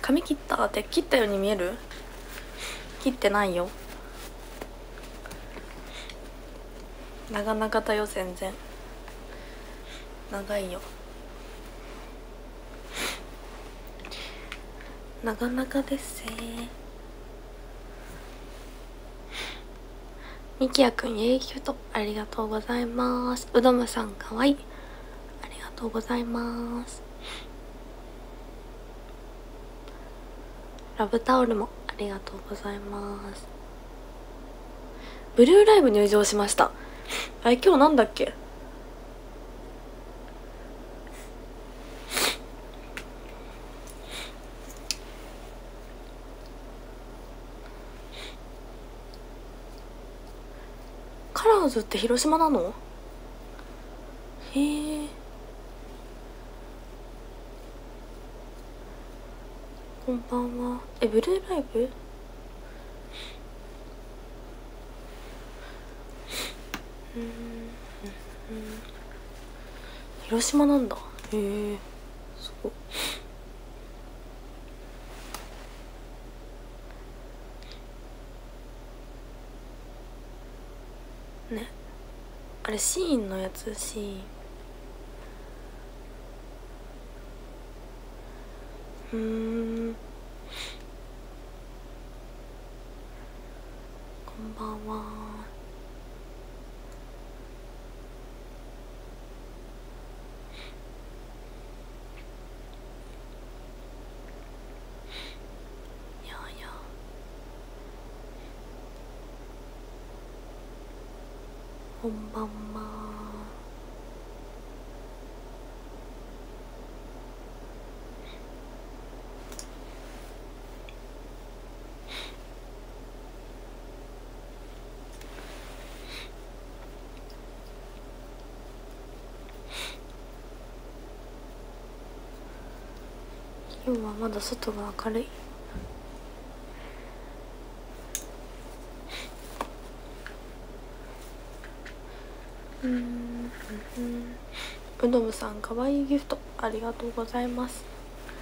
髪切ったって切ったように見える？切ってないよ。長々だよ、全然長いよ。長々ですみきやくん、イエイキュートありがとうございます。うどむさんかわいい、ありがとうございます。ラブタオルもありがとうございます。ブルーライブ入場しました。あれ今日なんだっけ？カラーズって広島なの？へえ。こんばんは。ブルーライブ？広島なんだ。へえ、すごい。ね、あれシーンのやつ、シーン。こんばんは。こんばんは。今日はまだ外が明るい。うどむさんかわいいギフトありがとうございます。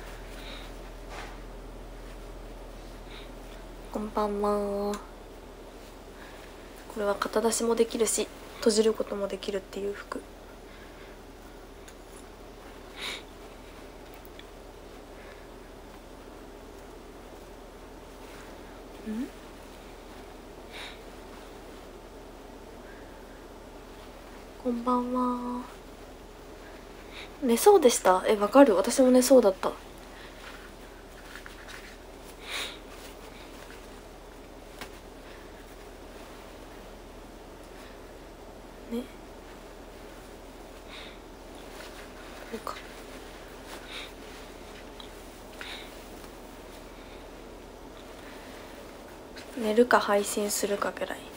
こんばんは。これは肩出しもできるし閉じることもできるっていう服。こんばんは。寝そうでした？わかる、私も寝そうだった。ね、そうか。寝るか配信するかぐらい。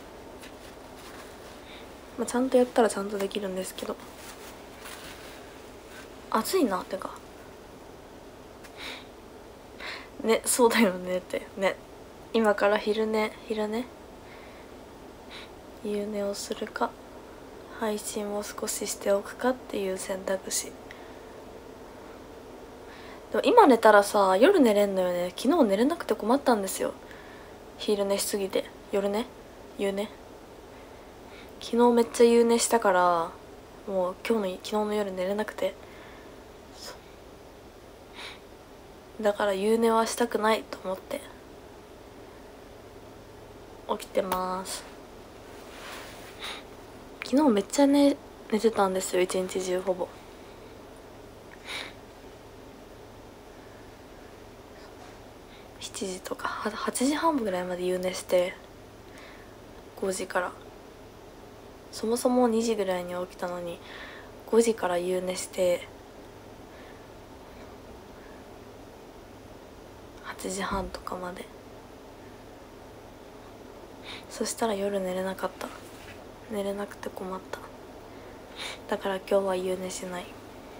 まあ、ちゃんとやったらちゃんとできるんですけど、暑いなってかね。そうだよねってね。今から昼寝夕寝をするか配信を少ししておくかっていう選択肢。でも今寝たらさ夜寝れんのよね。昨日寝れなくて困ったんですよ。昼寝しすぎて。夕寝昨日めっちゃ夕寝したからもう昨日の夜寝れなくて、だから夕寝はしたくないと思って起きてます。昨日めっちゃ寝てたんですよ、一日中ほぼ。7時とか8時半ぐらいまで夕寝して、5時からそもそも2時ぐらいに起きたのに5時から夕寝して8時半とかまで。そしたら夜寝れなかった。寝れなくて困った。だから今日は夕寝しない。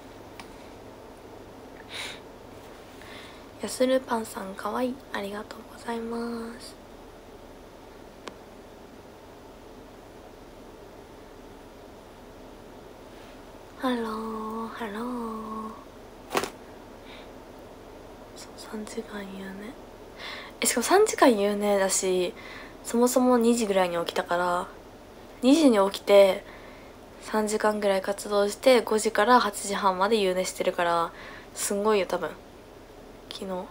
やするパンさんかわいい、ありがとうございます。ハローハロー。 3時間言うね。しかも3時間言うねだし、そもそも2時ぐらいに起きたから、2時に起きて3時間ぐらい活動して5時から8時半まで夕寝してるから、すんごいよ多分。昨日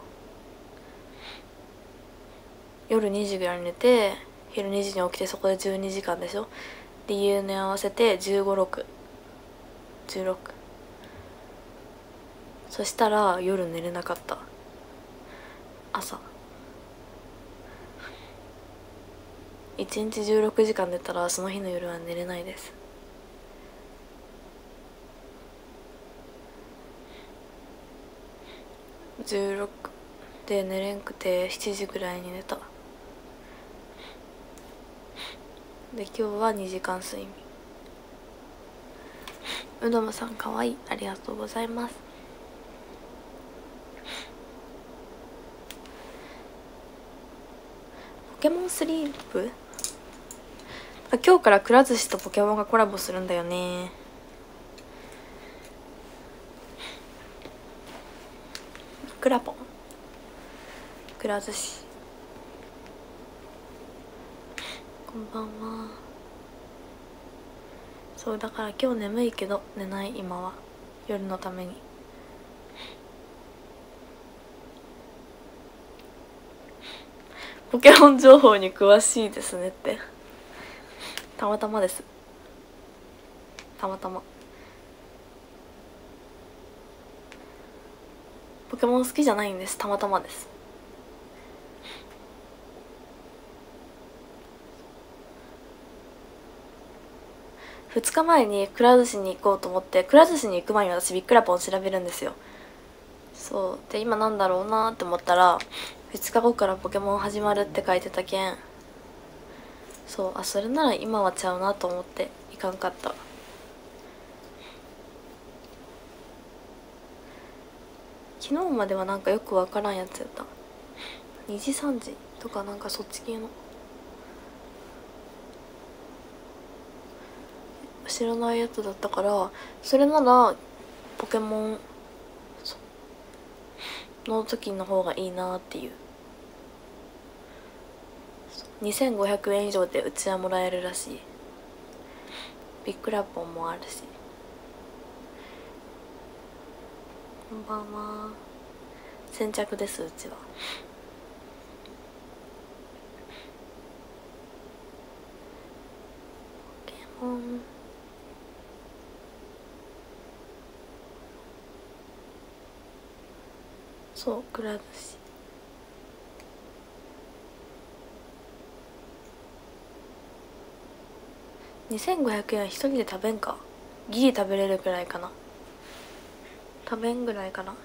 夜2時ぐらいに寝て昼2時に起きて、そこで12時間でしょ。で夕寝合わせて15、6、16。そしたら夜寝れなかった。朝1日16時間寝たらその日の夜は寝れないです。16で寝れんくて7時ぐらいに寝た。で今日は2時間睡眠。うどむさんかわいい、ありがとうございます。ポケモンスリープ、今日からくら寿司とポケモンがコラボするんだよね。くらぽん、くら寿司、こんばんは。そうだから今日眠いけど寝ない。今は夜のために。ポケモン情報に詳しいですねって、たまたまです。たまたまポケモン好きじゃないんです。たまたまです。2日前にくら寿司に行こうと思って、くら寿司に行く前に私ビックラポン調べるんですよ。そうで今なんだろうなって思ったら、2日後からポケモン始まるって書いてたけん、そうそれなら今はちゃうなと思って行かんかった。昨日まではなんかよくわからんやつやった。2時3時とかなんかそっち系の知らないやつだったから、それならポケモンの時の方がいいなっていう。2500円以上でうちはもらえるらしい。ビックラポンもあるし。こんばんは。先着です。うちはポケモン。そうくら寿司2500円一人で食べんか。ギリ食べれるくらいかな。食べんぐらいかな。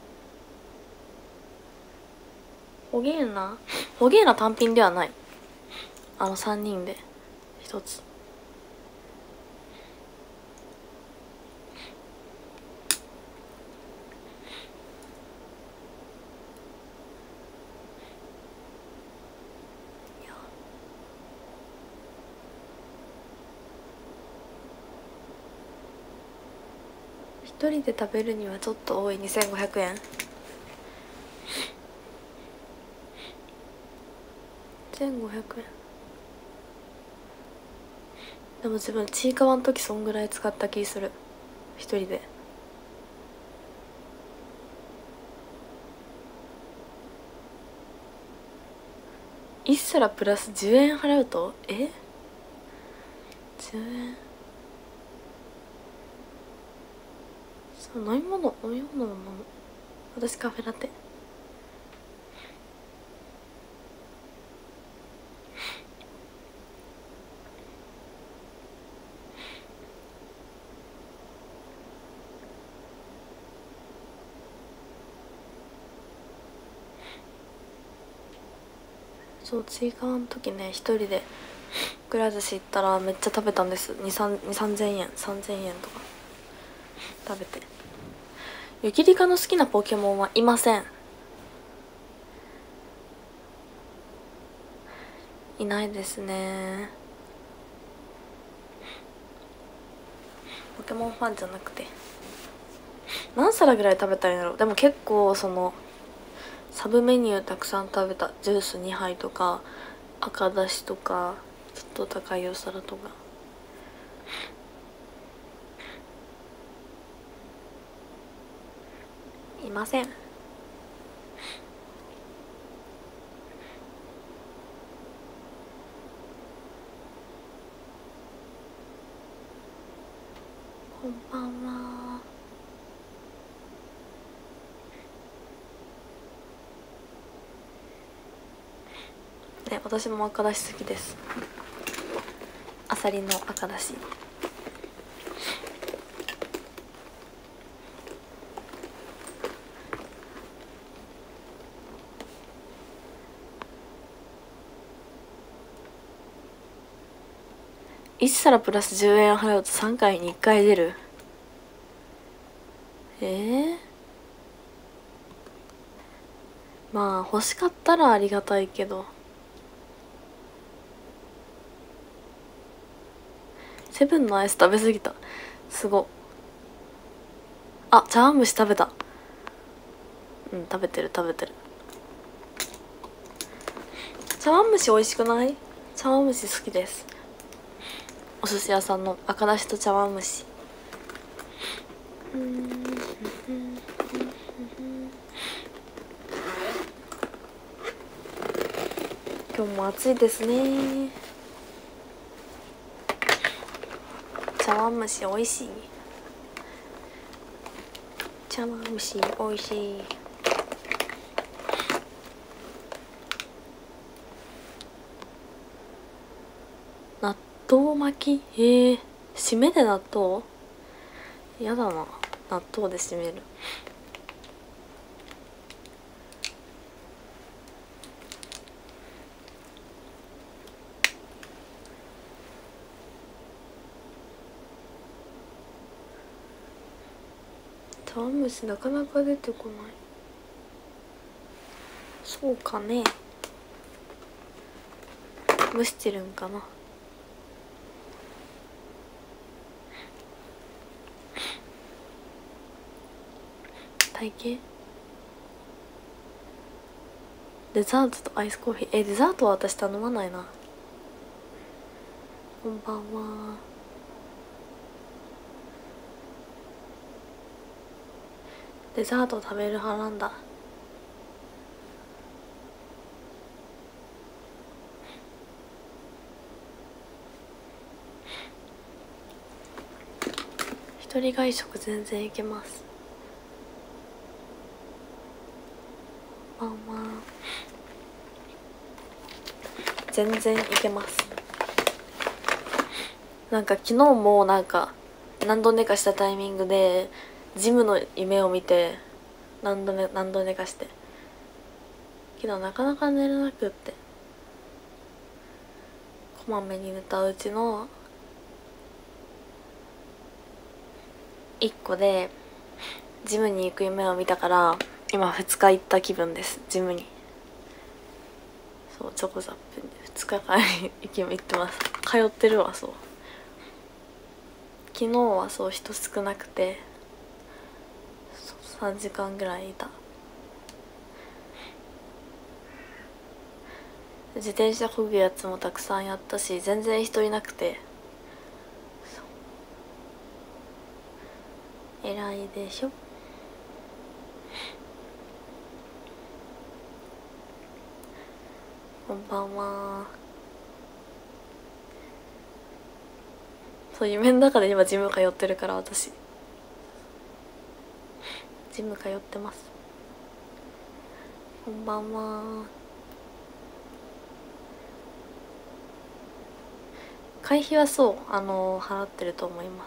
ホゲーナ単品ではない。3人で1つ。一人で食べるにはちょっと多い。2500円。1500円。でも自分ちいかわの時そんぐらい使った気する。一人で。1皿プラス10円払うと10円。飲み物のもの。私カフェラテ。そうちいかわの時ね、一人でくら寿司行ったらめっちゃ食べたんです。2、3000円3000円とか食べて。ゆきりかの好きなポケモンはいません。いないですね。ポケモンファンじゃなくて。何皿ぐらい食べたんやろ。でも結構サブメニューたくさん食べた。ジュース2杯とか赤だしとかちょっと高いお皿とか。いません。こんばんは。ね、私も赤だし好きです。あさりの赤だし。1皿プラス10円払うと3回に1回出る。まあ欲しかったらありがたいけど。セブンのアイス食べ過ぎた。すご。あ、茶碗蒸し食べた。うん、食べてる。茶碗蒸し美味しくない？茶碗蒸し好きです。お寿司屋さんの赤だしと茶碗蒸し。今日も暑いですね。茶碗蒸し美味しい。茶碗蒸し美味しい。納豆巻き？締めで納豆？やだな。納豆で締める。茶碗蒸しなかなか出てこない。そうかね。蒸してるんかな。体型？デザートとアイスコーヒー。デザートは私頼まないな。こんばんは。デザート食べる派なんだ。一人外食全然いけます。こんばんは。全然いけます。なんか昨日も何度寝かしたタイミングでジムの夢を見て何度寝かしてけどなかなか寝れなくって、こまめに寝たうちの1個でジムに行く夢を見たから今2日行った気分です。ジムに。そう、チョコザップに2日間行ってます。通ってるわ。そう、昨日はそう人少なくて3時間ぐらいいた。自転車こぐやつもたくさんやったし全然人いなくて偉いでしょ。こんばんは。そう、夢の中で今ジム通ってるから私ジム通ってます。こんばんは。会費はそう払ってると思います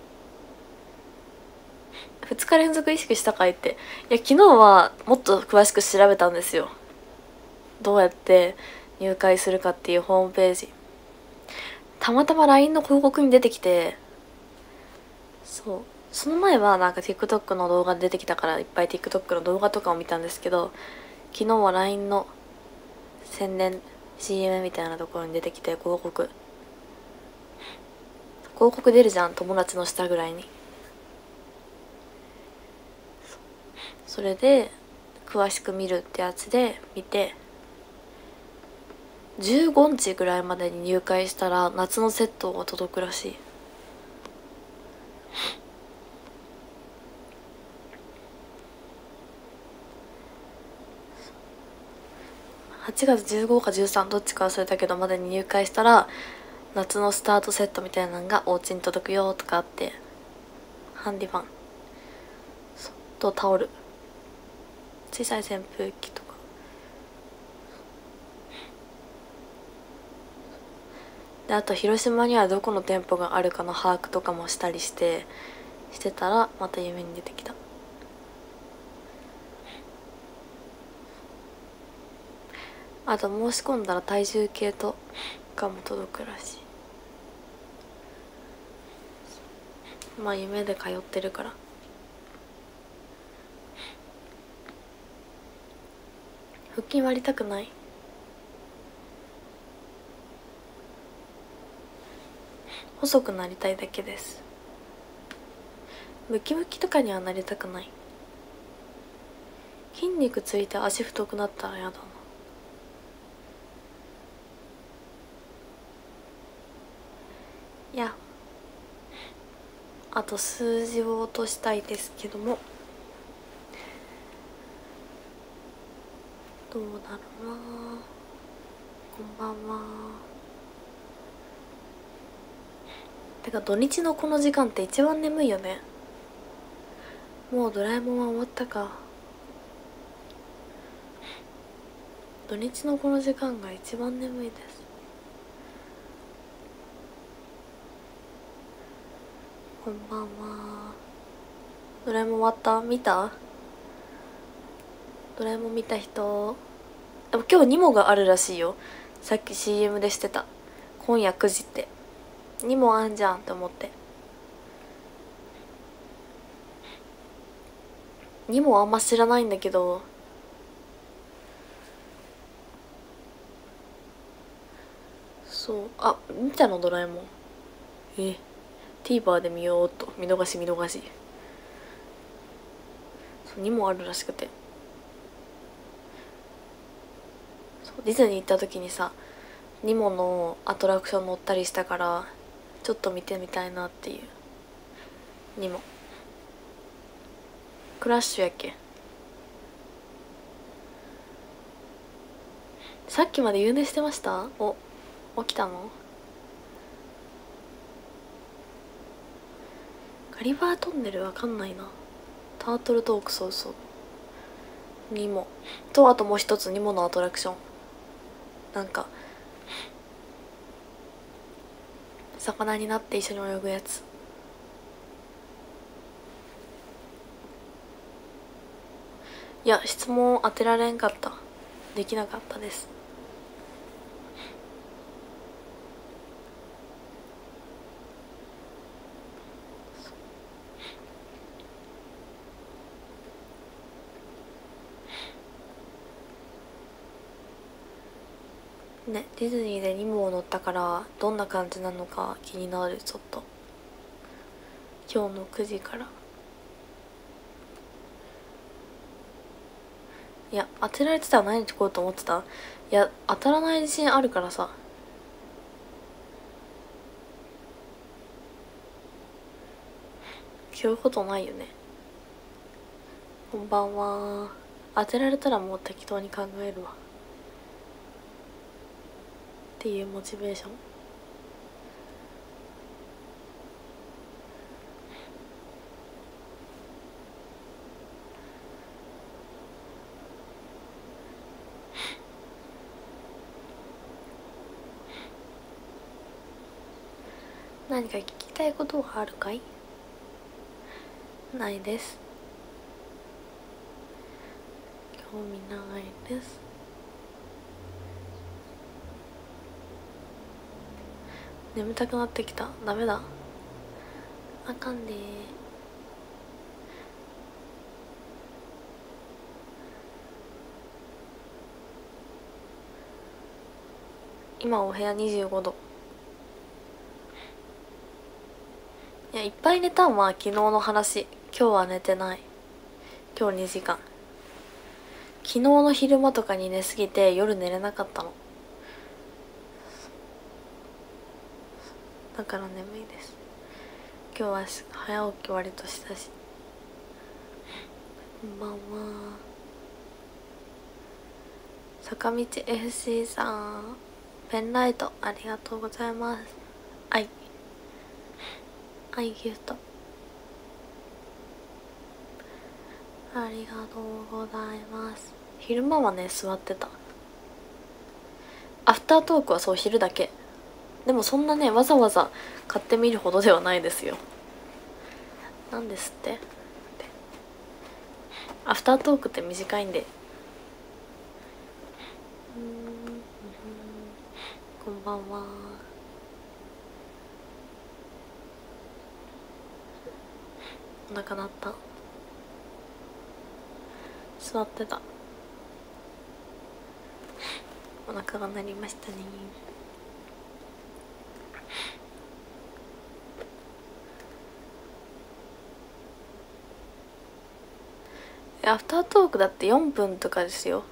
。2日連続意識したかいって。いや昨日はもっと詳しく調べたんですよ。どうやって入会するかっていうホームページ。たまたま LINE の広告に出てきて、そう、その前はTikTok の動画出てきたからいっぱい TikTok の動画とかを見たんですけど、昨日は LINE の宣伝 CM みたいなところに出てきて広告出るじゃん、友達の下ぐらいに。それで詳しく見るってやつで見て、15日ぐらいまでに入会したら夏のセットが届くらしい。8月15か13どっちか忘れたけどまでに入会したら夏のスタートセットみたいなのがお家に届くよとかあって、ハンディファンとタオル、小さい扇風機とかで、あと広島にはどこの店舗があるかの把握とかもしたりしてたらまた夢に出てきた。あと申し込んだら体重計とかも届くらしい。まあ夢で通ってるから。腹筋割りたくない。細くなりたいだけです。ムキムキとかにはなりたくない。筋肉ついて足太くなったらやだな。いや、あと数字を落としたいですけども、どうだろうな。こんばんは。てか土日のこの時間って一番眠いよね。もうドラえもんは終わったか。土日のこの時間が一番眠いです。こんばんは。ドラえもん終わった？見た？ドラえもん見た人？でも今日ニモがあるらしいよ。さっき CM でしてた。今夜9時ってニモあんじゃんって思って。ニモあんま知らないんだけど、そう、あ、見たのドラえもん。TVer で見ようっと。見逃し。そうにもあるらしくて、ディズニー行った時にさニモのアトラクション乗ったりしたからちょっと見てみたいなっていう。ニモクラッシュやっけ。さっきまで夕寝してました？起きたの？ガリバートンネルわかんないな。タートルトーク、そうそう。ニモと、あともう一つニモのアトラクション、なんか魚になって一緒に泳ぐやつ。いや、質問当てられんかった。できなかったです。ね、ディズニーでニモを乗ったからどんな感じなのか気になる。ちょっと今日の9時から。いや、当てられてたら何日来ようと思ってた。いや、当たらない自信あるからさ。そういうことないよね。こんばんは。当てられたらもう適当に考えるわっていうモチベーション。何か聞きたいことはあるかい？ないです。興味ないです。眠たくなってきた。ダメだ、あかんでー。今お部屋25度。いや、いっぱい寝たんは昨日の話。今日は寝てない。今日2時間。 昨日の昼間とかに寝すぎて夜寝れなかったの。だから眠いです。今日は早起き割としたし。こんばんは。坂道 FC さん、ペンライトありがとうございます。アイギフトありがとうございます。昼間はね座ってた。アフタートークはそう昼だけ。でもそんなねわざわざ買ってみるほどではないですよ。なんですって。アフタートークって短いんで。こんばんは。お腹鳴った。座ってた。お腹が鳴りましたね。アフタートークだって4分とかですよ。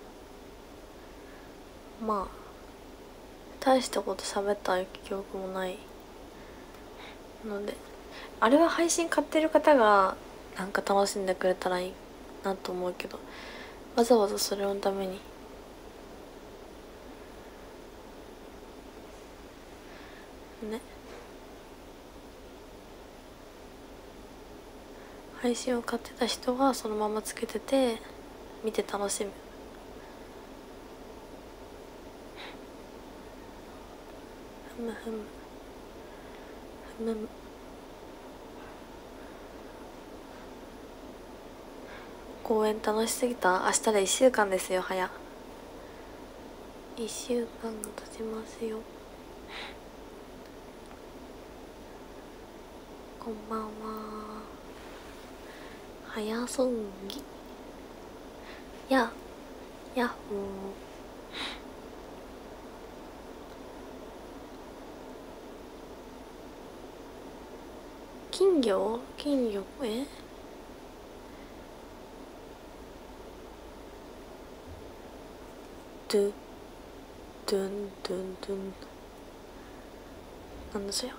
まあ大したこと喋った記憶もないので、あれは配信買ってる方がなんか楽しんでくれたらいいなと思うけど、わざわざそれのためにね、配信を買ってた人がそのままつけてて見て楽しむ。ふむふむふむむ。公園楽しすぎた。明日で1週間ですよ。早1週間が経ちますよ。こんばんは。早そぎやっほー。金魚ドゥドゥンドゥンドゥン。なんだそりゃ。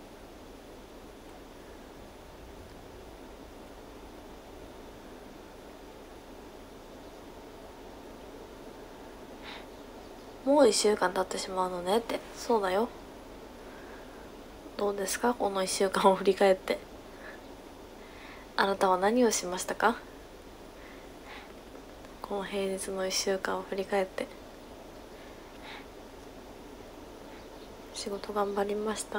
もう1週間経ってしまうのねって。そうだよ。どうですかこの1週間を振り返って。あなたは何をしましたか？この平日の1週間を振り返って。仕事頑張りました？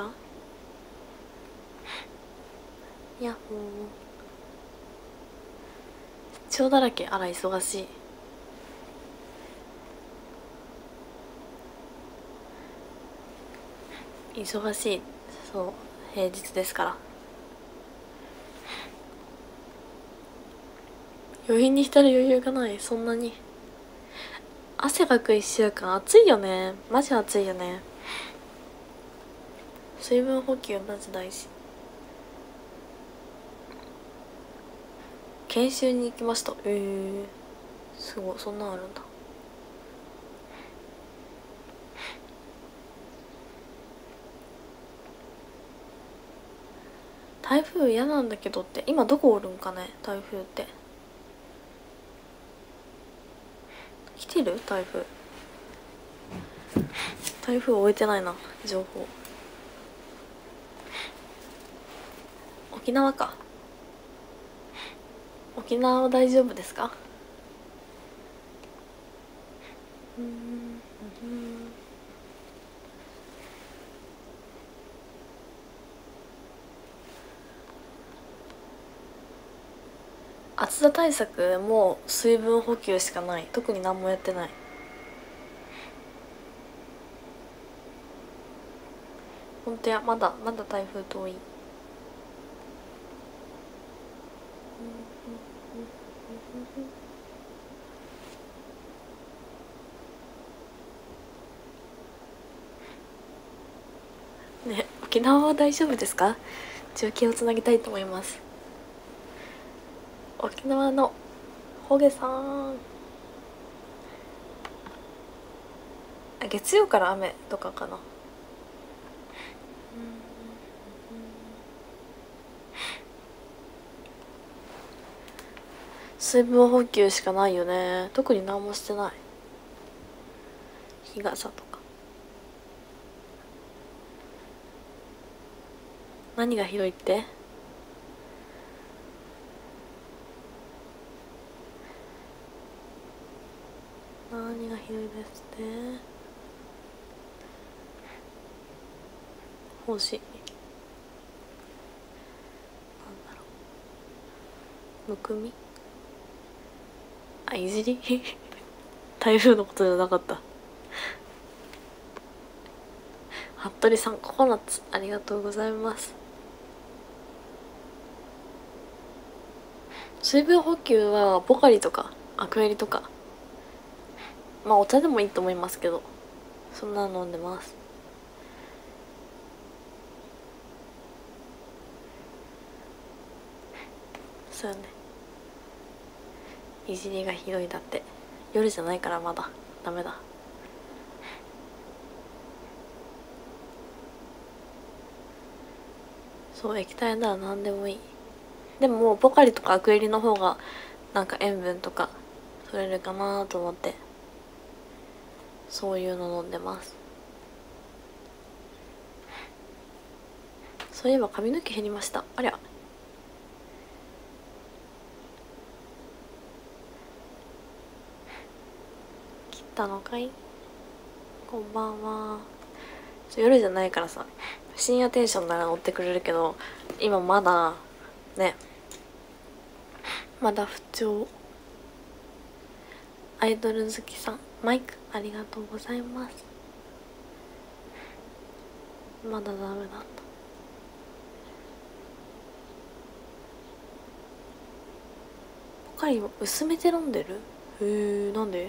やっほー。出張だらけ。あら忙しい。忙しい。そう平日ですから。余韻に浸る余裕がない。そんなに汗かく1週間。暑いよね。マジ暑いよね。水分補給マジ大事。研修に行きました。すごい。そんなんあるんだ。台風嫌なんだけどって。今どこおるんかね台風って。来てる台風。台風終えてないな情報。沖縄か。沖縄は大丈夫ですか？暑さ対策も水分補給しかない。特に何もやってない。ほんとや。まだ台風遠い。ね、沖縄は大丈夫ですか？中継をつなぎたいと思います。沖縄のホゲさん月曜から雨とかかな。水分補給しかないよね。特に何もしてない。日傘とか。何がひどいって？何がひどいですって？欲しい。なんだろう。むくみ？あ、いじり台風のことじゃなかった。服部さん、ココナッツありがとうございます。水分補給はポカリとかアクエリとか、まあお茶でもいいと思いますけど、そんなの飲んでます。そうよね。いじりがひどいだって。夜じゃないからまだダメだ。そう、液体なら何でもいい。でももうポカリとかアクエリの方がなんか塩分とか取れるかなと思って、そういうの飲んでます。そういえば髪の毛減りました。ありゃ。切ったのかい？こんばんは。夜じゃないからさ、深夜テンションなら乗ってくれるけど、今まだね、まだ不調。アイドル好きさん、マイクありがとうございます。まだダメだった。ポカリを薄めて飲んでる？へえ、なんで？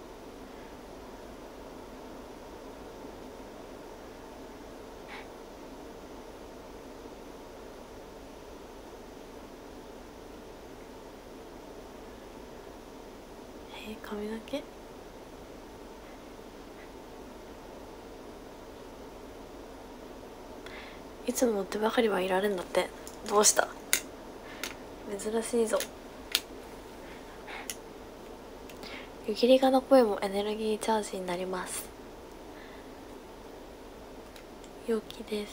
髪の毛？いつも乗ってばかりはいられんだって。どうした？珍しいぞ。湯切りがの声もエネルギーチャージになります。陽気です。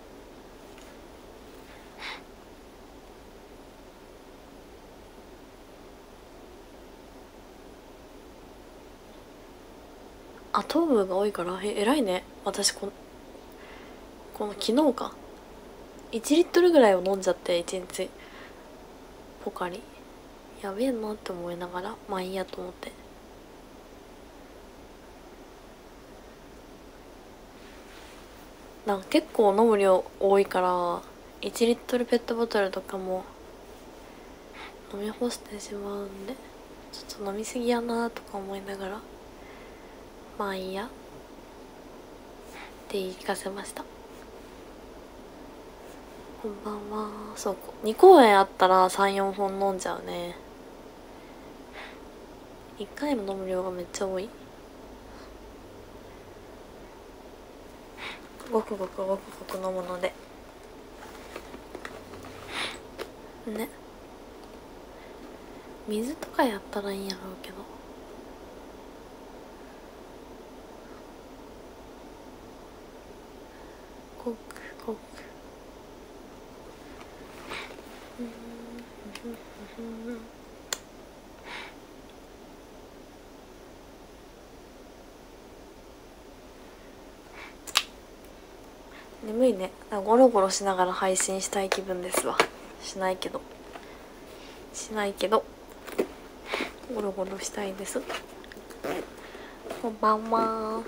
あ、糖分が多いから、偉いね。私この昨日か、1リットルぐらいを飲んじゃって、1日ポカリ。やべえなって思いながら、まあいいやと思って。なんか結構飲む量多いから、1リットルペットボトルとかも飲み干してしまうんで、ちょっと飲みすぎやなとか思いながら、まあいいやって言い聞かせました。こんばんは。そう、2公演あったら3、4本飲んじゃうね。1回の飲む量がめっちゃ多い。ごくごくごくごく飲むのでね。水とかやったらいいんやろうけど、ごくごく眠いね。ゴロゴロしながら配信したい気分ですわ。しないけどゴロゴロしたいです。こんばんは。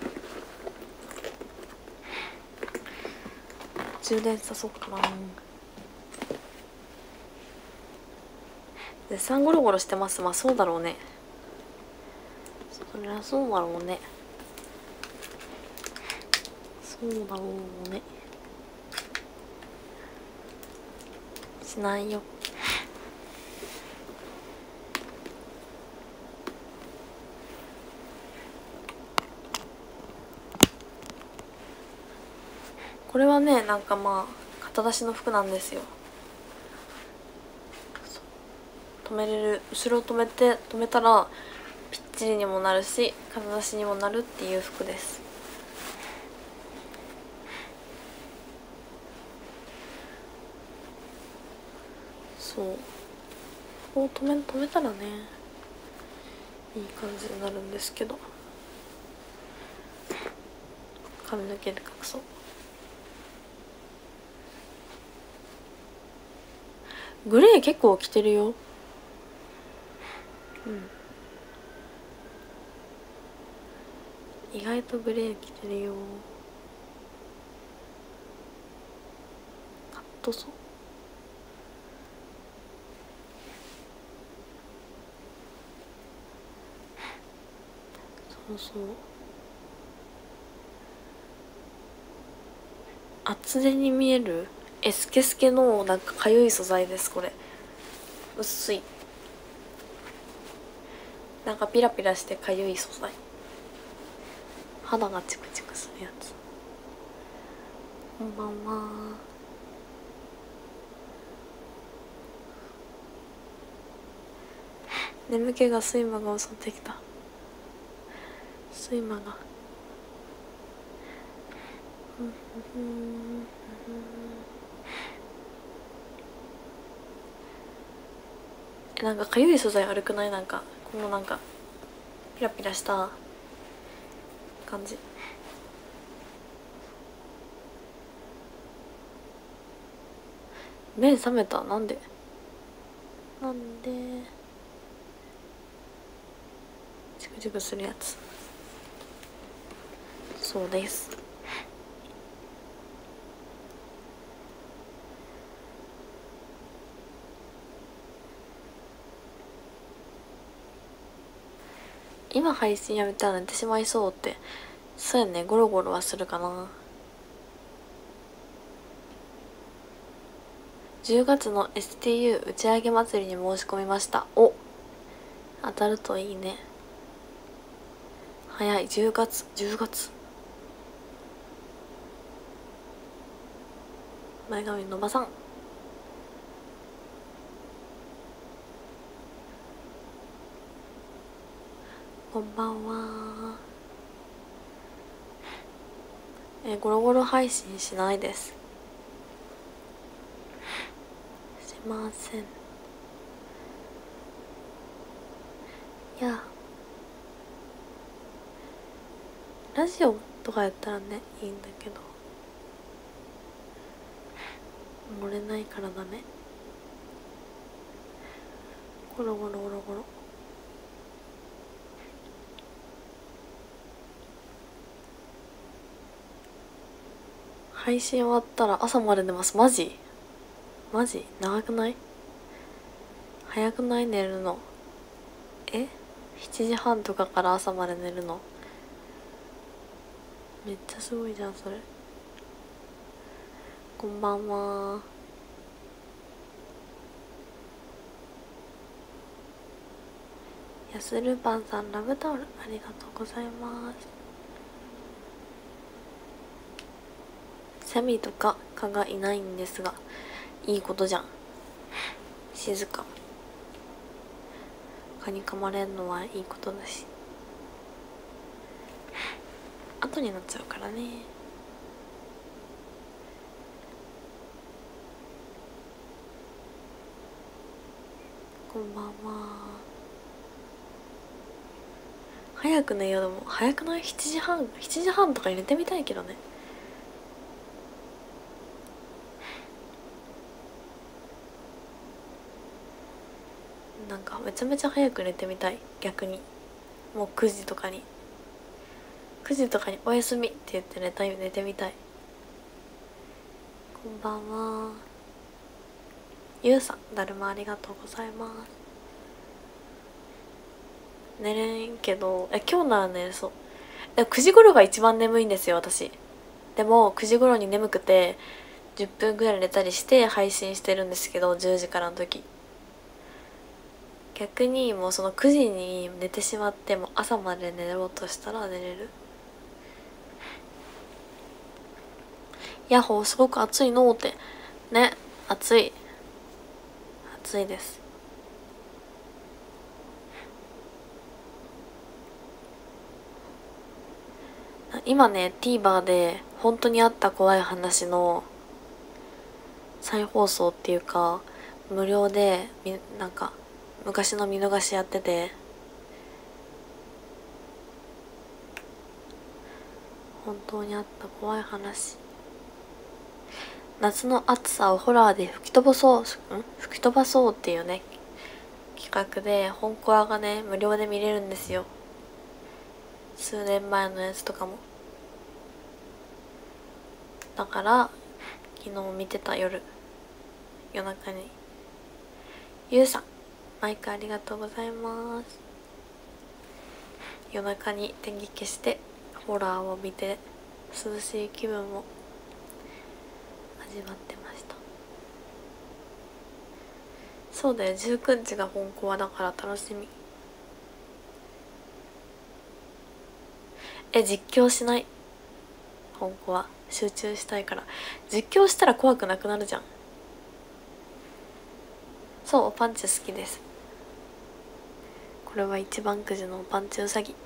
充電さそうかな。絶賛ゴロゴロしてます。まあそうだろうね。そりゃそうだろうね。そうだろうね。しないよ。 これはねなんかまあ肩出しの服なんですよ。止めれる、後ろを止めたらぴっちりにもなるし肩出しにもなるっていう服です。そう、ここを止めたらねいい感じになるんですけど、髪の毛で隠そう。グレー結構着てるよ。意外とグレー着てるよ。カットソー、そうそう、厚手に見えるスケスケのなんかかゆい素材です。これ薄い、なんかピラピラしてかゆい素材、肌がチクチクするやつ。こんばんは。眠気が睡魔が襲ってきた。睡魔がなんかかゆい素材悪くない？なんかこのなんかピラピラした感じ。目覚めた？なんでチクチクするやつ。そうです。今配信やめたら寝てしまいそうって、そうやね、ゴロゴロはするかな。10月の STU 打ち上げ祭りに申し込みました。お、当たるといいね。早い。10月前髪伸ばさん。こんばんは。ゴロゴロ配信しないです。しません。いや、ラジオとかやったらねいいんだけど、漏れないからダメ。ゴロゴロゴロゴロ。配信終わったら朝まで寝ます。マジ長くない？早くない？寝るの。7時半とかから朝まで寝るのめっちゃすごいじゃんそれ。こんばんは。やするばんさん、ラブタオルありがとうございます。セミとか蚊がいないんですが、いいことじゃん。静か。蚊に噛まれんのはいいことだし、後になっちゃうからね。こんばんは。早く寝よう。でも早くない？ 7時半とかに寝てみたいけどね。なんかめちゃめちゃ早く寝てみたい。逆にもう9時とかにおやすみって言って寝てみたい。こんばんは。ゆうさん、だるまありがとうございます。寝れんけど今日なら寝れそう。9時頃が一番眠いんですよ私。でも9時頃に眠くて10分ぐらい寝たりして配信してるんですけど、10時からの時。逆にもうその9時に寝てしまっても朝まで寝ろうとしたら寝れる。 ヤッホー、すごく暑いのってね。暑いです。今ね TVer で本当にあった怖い話の再放送っていうか無料でなんか昔の見逃しやってて、本当にあった怖い話、夏の暑さをホラーで吹き飛ばそうっていうね企画で本コアがね無料で見れるんですよ。数年前のやつとかも。だから昨日見てた夜中に。ゆうさん毎回ありがとうございます。夜中に電気消してホラーを見て涼しい気分を味わってました。そうだよ、19日が本コアだから楽しみ。実況しない。本コア集中したいから。実況したら怖くなくなるじゃん。そう、パンチ好きです。これは一番くじのパンチウサギ。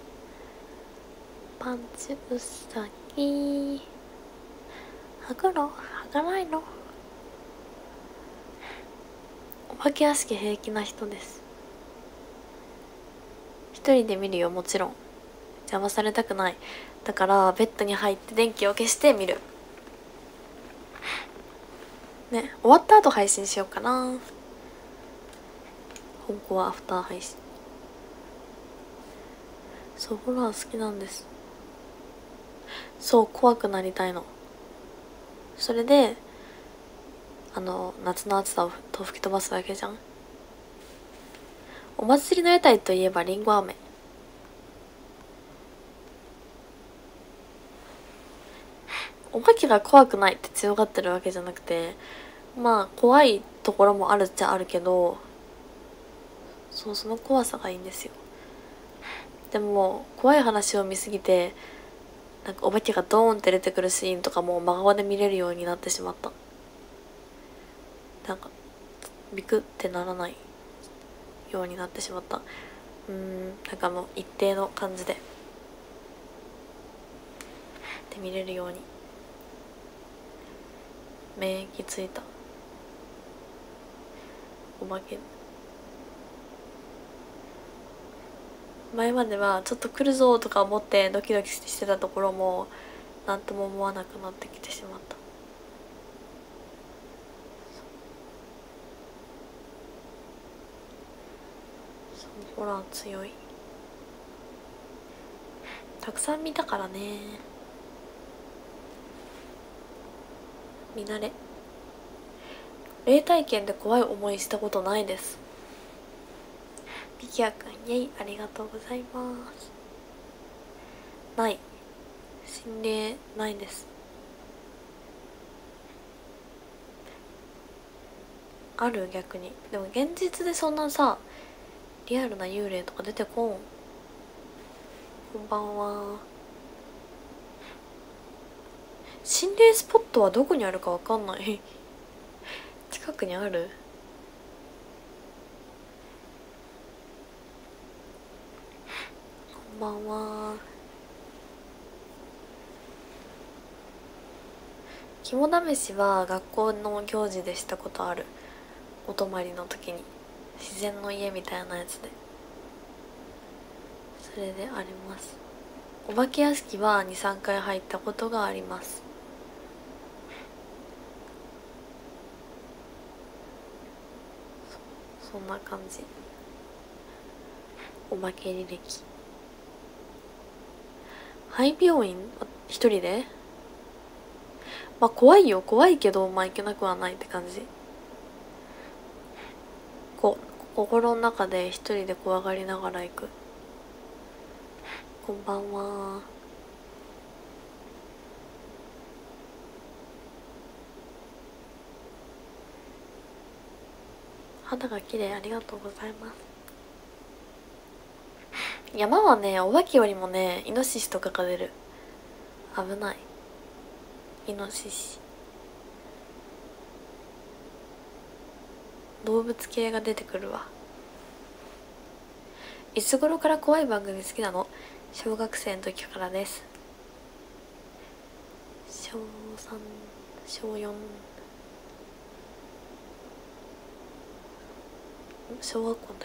パンチウサギはぐのはがないの。お化け屋敷平気な人です。一人で見るよ、もちろん。邪魔されたくない。だからベッドに入って電気を消して見るね。終わった後配信しようかな。本コアアフター配信。そう、ホラー好きなんです。そう、怖くなりたいの。それで夏の暑さを吹き飛ばすわけじゃん。お祭りの屋台といえばりんご飴。お化けが怖くないって強がってるわけじゃなくて、まあ怖いところもあるっちゃあるけど、そう、その怖さがいいんですよ。でも怖い話を見すぎてなんかお化けがドーンって出てくるシーンとかも真顔で見れるようになってしまった。なんかビクってならないようになってしまった。なんか一定の感じで見れるように免疫ついた。お化け前まではちょっと来るぞとか思ってドキドキしてたところもなんとも思わなくなってきてしまった。ホラー強い。たくさん見たからね。見慣れ。霊体験で怖い思いしたことないです。ピキヤくんイェイ、ありがとうございます。ない、心霊ないです。ある？逆に。でも現実でそんなさリアルな幽霊とか出てこん。こんばんは。心霊スポットはどこにあるかわかんない近くにある？こんばんは。肝試しは学校の行事でしたことある。お泊まりの時に自然の家みたいなやつで、それであります。お化け屋敷は 2,3 回入ったことがあります。そんな感じ。お化け履歴。廃病院一人で、まあ怖いよ、怖いけどまあ行けなくはないって感じ。心の中で一人で怖がりながら行く。こんばんは。肌が綺麗、ありがとうございます。山はね、お化けよりもねイノシシとかが出る。危ない。 イノシシ、動物系が出てくるわ。いつ頃から怖い番組好きなの？小学生の時からです。小3小4小学校の時。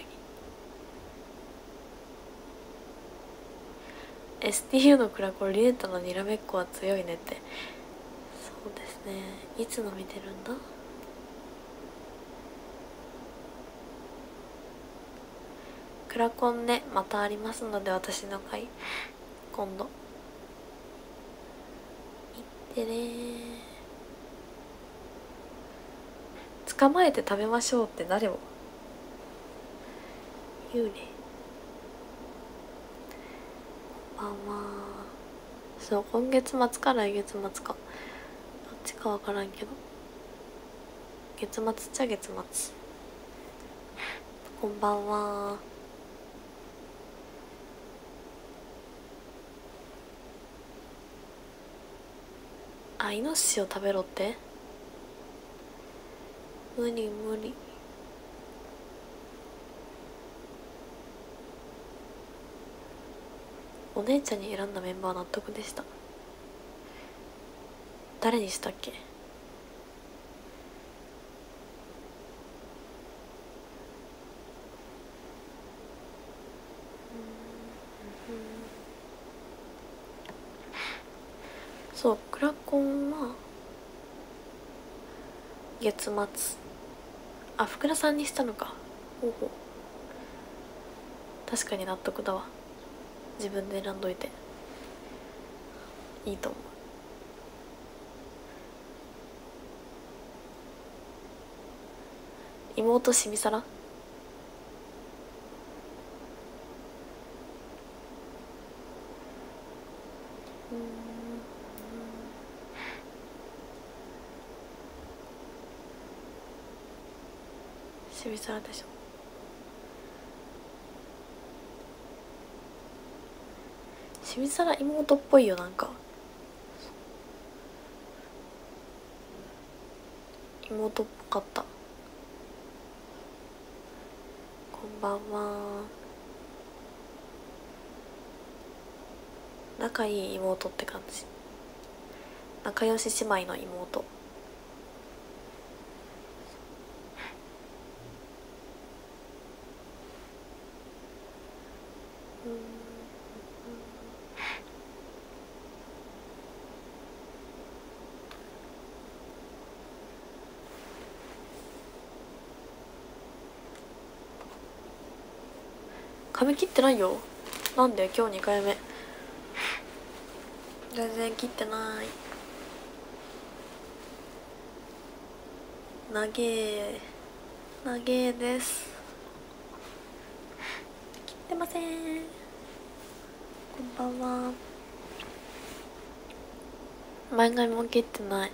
STU のクラコリエットのにらめっこは強いねって。そうですね。いつの見てるんだ？クラコンね、またありますので、私の回今度行ってね。捕まえて食べましょうって誰を？幽霊。こんばんは。そう、今月末か来月末かどっちかわからんけど、月末っちゃ月末。こんばんは。あ、イノシシを食べろって？無理無理。お姉ちゃんに選んだメンバー納得でした。誰にしたっけ？そう、クラコンは月末。あ、福田さんにしたのか。ほうほう。確かに納得だわ。自分で選んどいていいと思う。妹しみさら？しみさらでしょ。しみさら妹っぽいよ。なんか妹っぽかった。こんばんは。仲いい妹って感じ。仲良し姉妹の妹。髪切ってないよ。なんで？今日2回目。全然切ってない。長え長えです。切ってません。こんばんは。前髪も切ってない。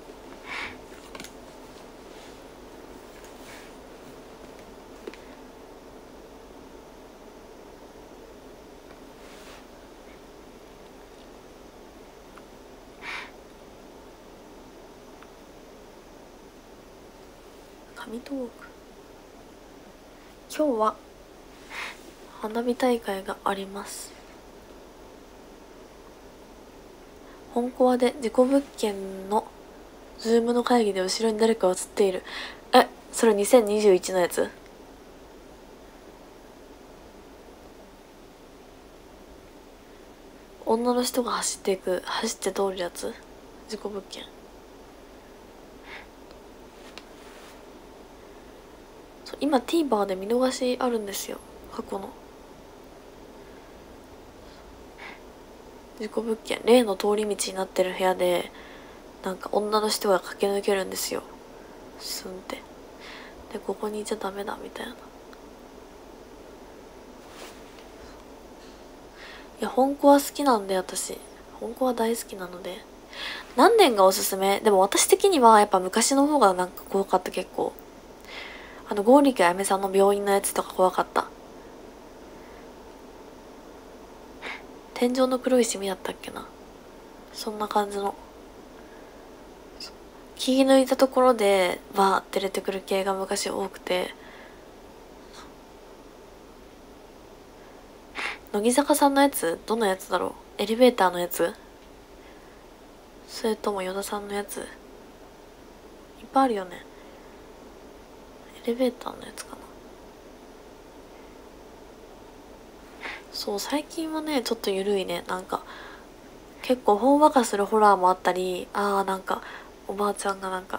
紙トーク。今日は花火大会があります。本コアで事故物件のズームの会議で後ろに誰かが映っている。え、それ2021のやつ？女の人が走って通るやつ？事故物件。そう、今 TVer で見逃しあるんですよ。過去の事故物件、例の通り道になってる部屋でなんか女の人が駆け抜けるんですよ。スンって。で、ここにいちゃダメだみたいな。いや、本コア好きなんで、私本コア大好きなので。何年がおすすめ？でも私的にはやっぱ昔の方がなんか怖かった。結構剛力あやめさんの病院のやつとか怖かった。天井の黒いシミだったっけな。そんな感じの。 気抜いたところでバーって出てくる系が昔多くて、乃木坂さんのやつどのやつだろう。エレベーターのやつ、それとも与田さんのやつ、いっぱいあるよね。エレベーターのやつかな。そう、最近はねちょっとゆるいね。なんか結構ほんわかするホラーもあったり、なんかおばあちゃんがなんか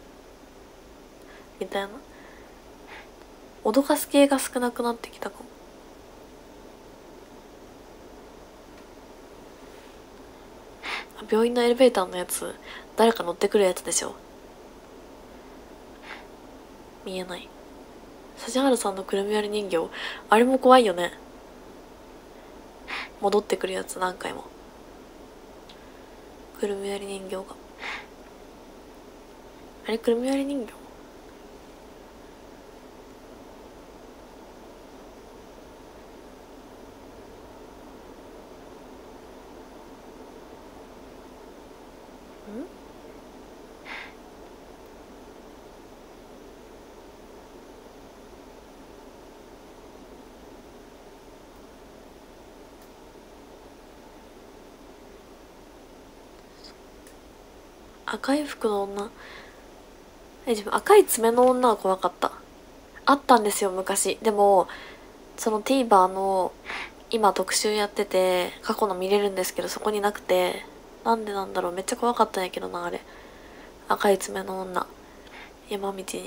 みたいな脅かす系が少なくなってきたかも。病院のエレベーターのやつ、誰か乗ってくるやつでしょ。見えない。指原さんのくるみ割り人形、あれも怖いよね。戻ってくるやつ、何回も。くるみ割り人形が、あれくるみ割り人形、赤い服の女、自分赤い爪の女は怖かった。あったんですよ昔。でもその TVer の今特集やってて過去の見れるんですけど、そこになくて、なんでなんだろう。めっちゃ怖かったんやけどな、あれ。赤い爪の女、山道に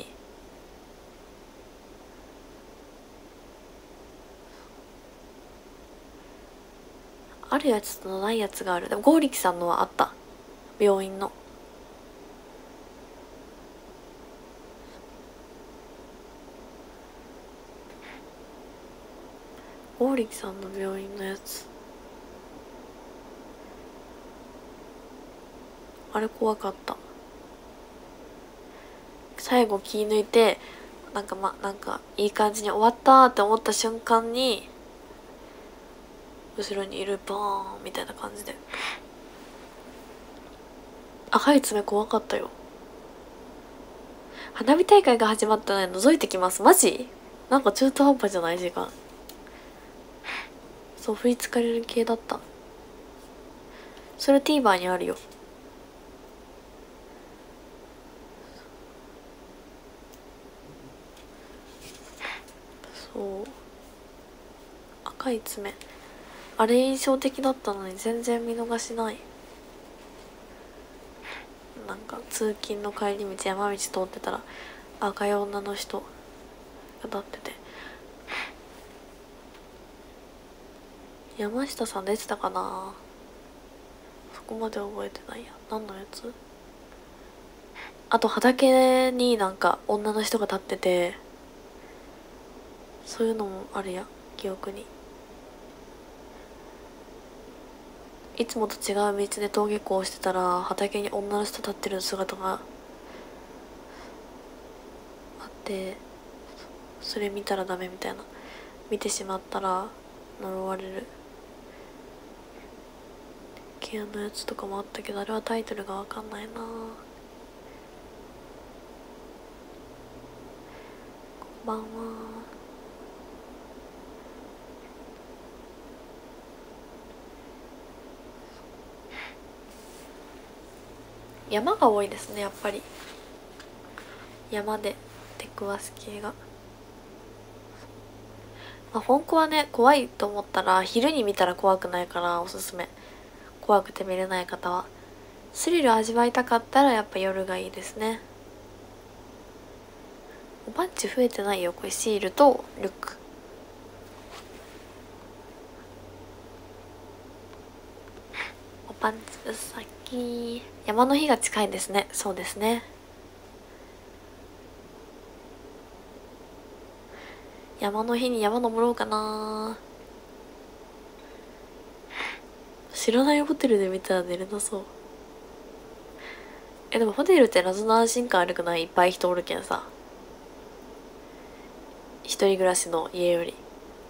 あるやつとないやつがある。でも剛力さんのはあった、病院の。剛力さんの病院のやつ、あれ怖かった。最後気抜いてなんかいい感じに終わったって思った瞬間に後ろにいるバーンみたいな感じで。赤い爪怖かったよ。花火大会が始まったので覗いてきます。マジ？なんか中途半端じゃない時間。そう、振りつかれる系だった。それ TVer にあるよ。そう、赤い爪、あれ印象的だったのに全然見逃しない。なんか通勤の帰り道山道通ってたら赤い女の人が立ってて、山下さん出てたかな。そこまで覚えてないや。何のやつ。あと畑になんか女の人が立ってて、そういうのもあるや、記憶に。いつもと違う道で登下校してたら畑に女の人立ってる姿があって、それ見たらダメみたいな、見てしまったら呪われる系のやつとかもあったけど、あれはタイトルが分かんないな。こんばんは。山が多いですね、やっぱり。山で出くわす系が。まあ、本コはね怖いと思ったら昼に見たら怖くないからおすすめ。怖くて見れない方は、スリル味わいたかったらやっぱ夜がいいですね。おパンチ増えてないよ。これシールとルック。おパンチ先。山の日が近いですね。そうですね。山の日に山登ろうかな。知らないホテルで見たら寝れなそう。でもホテルって謎の安心感あるくない？いっぱい人おるけんさ。一人暮らしの家より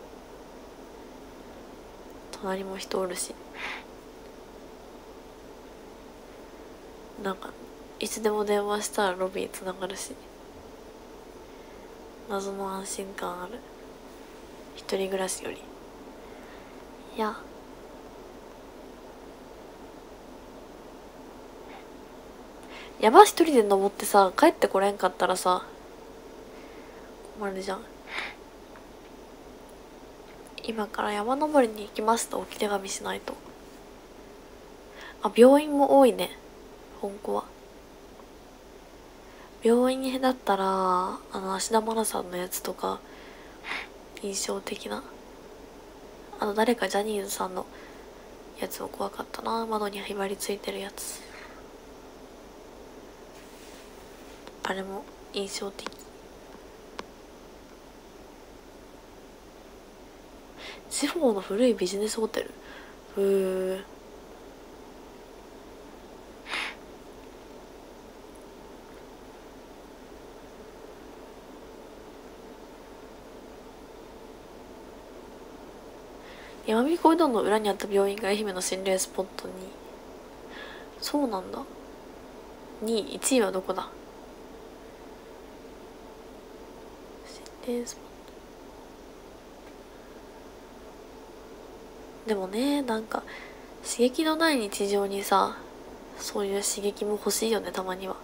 隣も人おるし、なんか一いつでも電話したらロビーつながるし、謎の安心感ある。一人暮らしより。いや、山一人で登ってさ帰ってこれんかったらさ困るじゃん。今から山登りに行きますと置き手紙しないと。あ、病院も多いね、本校は。病院だったら芦田愛菜さんのやつとか印象的な。誰かジャニーズさんのやつも怖かったな。窓にへばりついてるやつ、あれも印象的。地方の古いビジネスホテル、山彦うどんの裏にあった病院が愛媛の心霊スポットに。そうなんだ。2位、1位はどこだ。心霊スポット。でもね、なんか刺激のない日常にさ、そういう刺激も欲しいよね、たまには。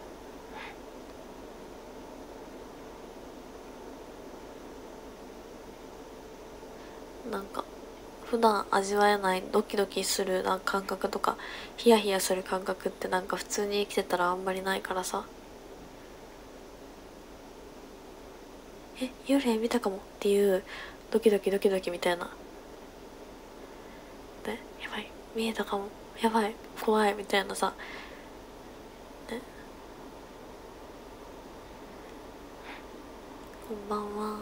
なんか普段味わえないドキドキする感覚とかヒヤヒヤする感覚ってなんか普通に生きてたらあんまりないからさ。幽霊見たかもっていうドキドキドキドキみたいなで、やばい見えたかも、やばい怖いみたいなさね。こんばんは。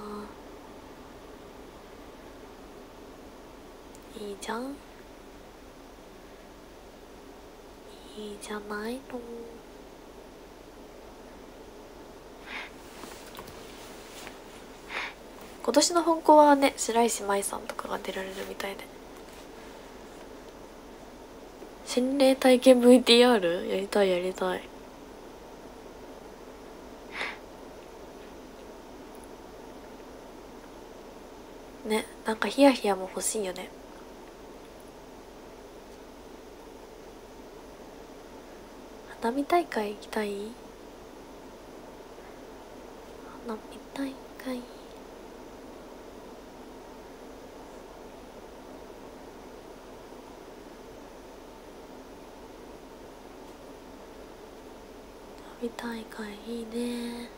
いいじゃん、いいじゃないの。今年の本校はね、白石麻衣さんとかが出られるみたいで。心霊体験 VTR やりたいやりたい。ね、なんかヒヤヒヤも欲しいよね。花火大会行きたい。花火大会、花火大会いいね。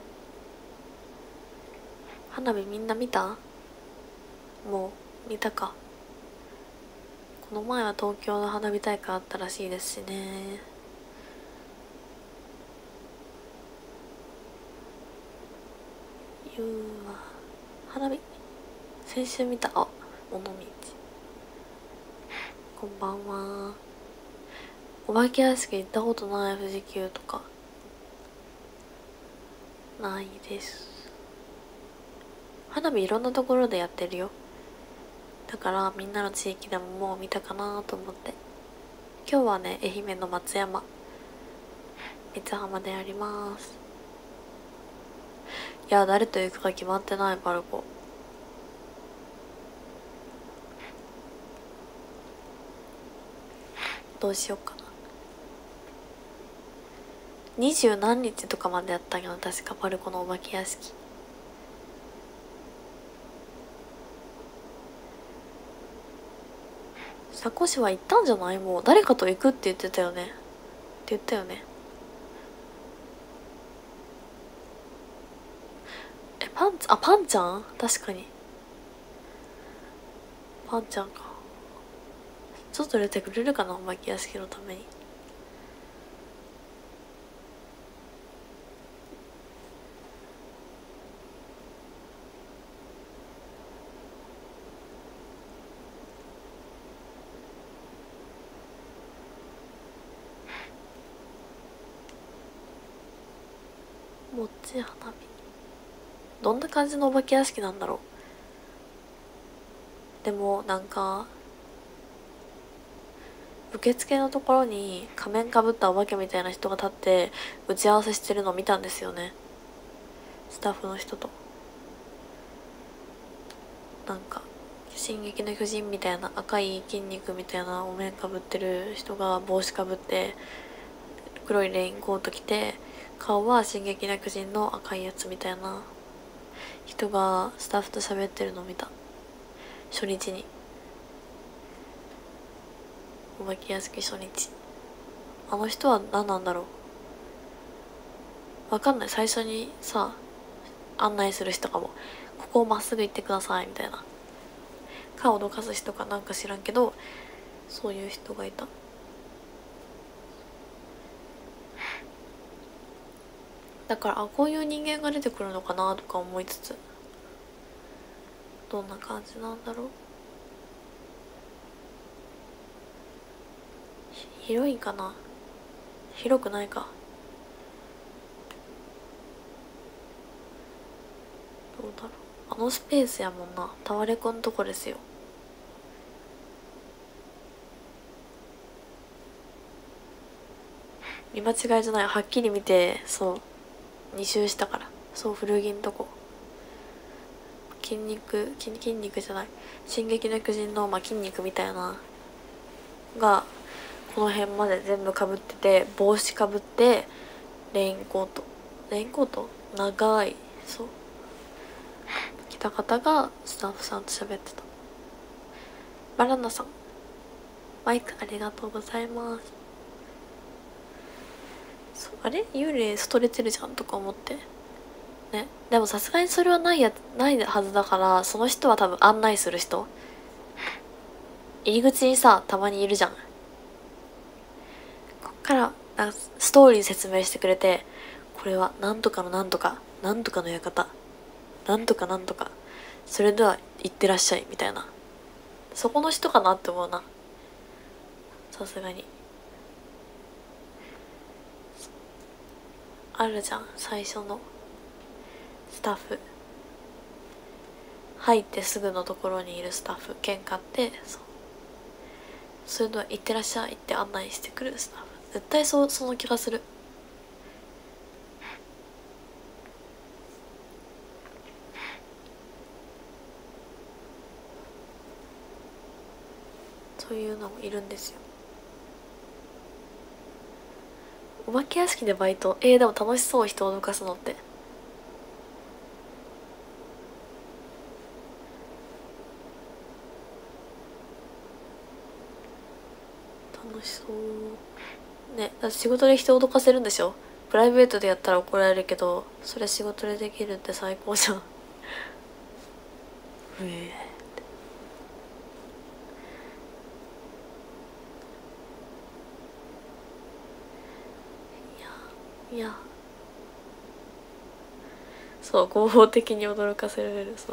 花火みんな見た？もう見たか。この前は東京の花火大会あったらしいですしね。花火先週見た。尾道。こんばんは。お化け屋敷行ったことない。富士急とかないです。花火いろんなところでやってるよ。だからみんなの地域でももう見たかなと思って。今日はね、愛媛の松山三津浜でやります。いや、誰と行くか決まってない。パルコどうしようかな。20何日とかまでやったんよ確か、パルコのお化け屋敷。ザコシは行ったんじゃない？もう誰かと行くって言ってたよね。って言ったよね。パンちゃん？確かにパンちゃんか。ちょっと入れてくれるかな、お化け屋敷のために。もっち花火、どんな感じのお化け屋敷なんだろう。でもなんか受付のところに仮面かぶったお化けみたいな人が立って打ち合わせしてるのを見たんですよね、スタッフの人と。なんか進撃の巨人みたいな赤い筋肉みたいなお面かぶってる人が帽子かぶって黒いレインコート着て、顔は進撃の巨人の赤いやつみたいな人がスタッフと喋ってるのを見た、初日に。お化け屋敷初日。あの人は何なんだろう、わかんない。最初にさ案内する人かも、ここをまっすぐ行ってくださいみたいなか脅かす人かなんか知らんけど、そういう人がいた。だからこういう人間が出てくるのかなとか思いつつ、どんな感じなんだろう。広いかな、広くないか。どうだろう。あのスペースやもんな、タワレコのとこですよ。見間違いじゃない、はっきり見て、そう2周したから。そう、古着んとこ。筋肉じゃない、進撃の巨人の、筋肉みたいながこの辺まで全部かぶってて、帽子かぶってレインコート長い、そう着た方がスタッフさんと喋ってた。バナナさんマイクありがとうございます。あれ幽霊ストレてるじゃんとか思ってね。でもさすがにそれはないはずだから、その人は多分案内する人、入り口にさたまにいるじゃん。こっからなんかストーリー説明してくれて、これはなんとかのなんとかなんとかの館なんとかなんとか、それでは行ってらっしゃいみたいな、そこの人かなって思うな、さすがに。あるじゃん最初のスタッフ、入ってすぐのところにいるスタッフ、券買って、それでは行ってらっしゃいって案内してくるスタッフ、絶対その気がする。そういうのもいるんですよ。お化け屋敷でバイト、でも楽しそう、人を動かすのって。楽しそうね。だって仕事で人を脅かせるんでしょ。プライベートでやったら怒られるけど、それ仕事でできるって最高じゃん。いやそう、合法的に驚かせられる。そう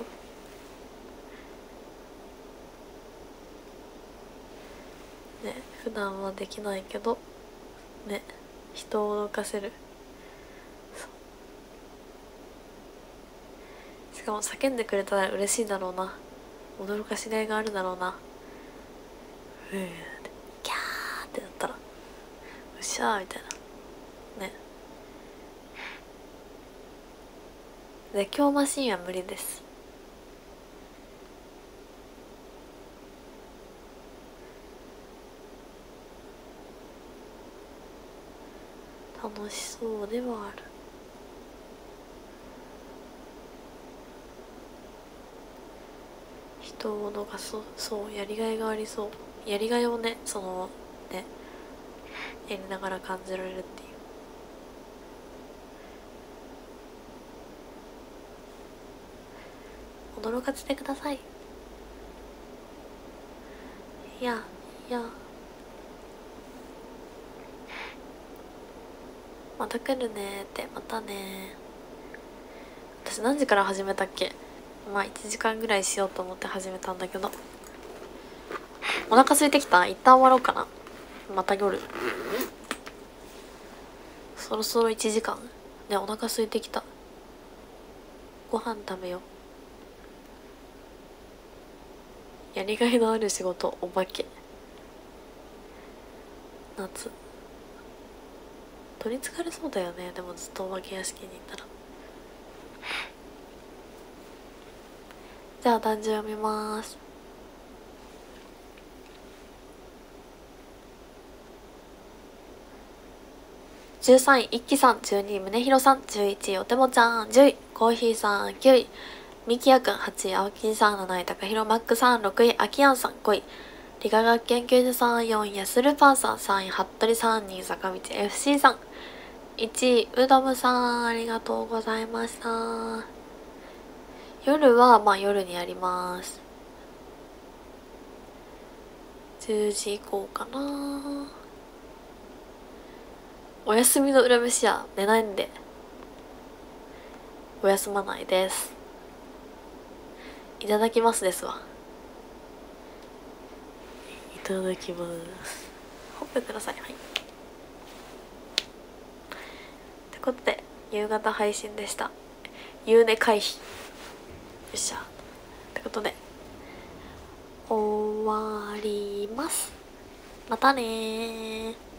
ね、普段はできないけどね、人を驚かせる。しかも叫んでくれたら嬉しいだろうな、驚かしがいがあるだろうな。キャーってなったらうっしゃーみたいなね。絶叫マシンは無理です。楽しそうではある。人を動かそうやりがいがありそう。やりがいをね、ねやりながら感じられるっていう。驚かせてください。いやまた来るねって。またね。私何時から始めたっけ。1時間ぐらいしようと思って始めたんだけど、お腹空いてきた。一旦終わろうかな。また夜そろそろ1時間ね。お腹空いてきた。ご飯食べよう。やりがいのある仕事、お化け。 夏取りつかれそうだよね。でもずっとお化け屋敷にいたら。じゃあ漢字読みます。13位一輝さん、12位宗弘さん、11位おてもちゃん、10位コーヒーさん、9位みきやくん、8位青木さん、7位高弘マックさん、6位あきやんさん、5位理化学研究所さん、4位やするパンさん、3位服部さん、2位坂道 FC さん、1位うどむさん、ありがとうございました。夜はまあ夜にやります。10時以降かな。お休みの裏飯は寝ないんでお休まないです。いただきますですわ。いただきます。ほっぺください。はい。ってことで夕方配信でした。夕寝回避。よっしゃ。ってことで終わります。またねー。